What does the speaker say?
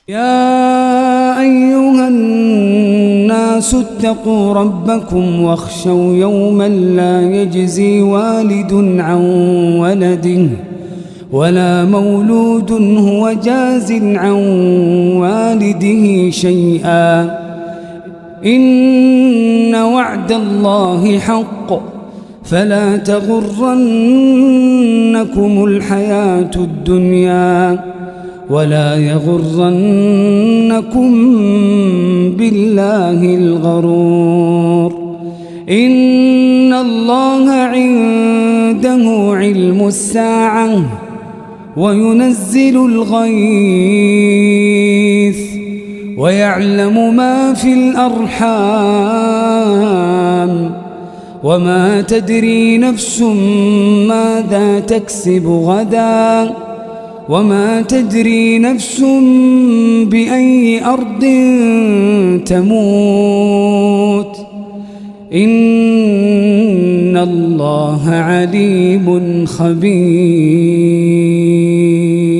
يا أيها الناس اتقوا ربكم واخشوا يوما لا يجزي والد عن ولده ولا مولود هو جاز عن والده شيئا إن وعد الله حق فلا تغرنكم الحياة الدنيا ولا يغرنكم بالله الغرور إن الله عنده علم الساعة وينزل الغيث ويعلم ما في الأرحام وما تدري نفس ماذا تكسب غدا وما تدري نفس بأي أرض تموت إن الله عليم خبير.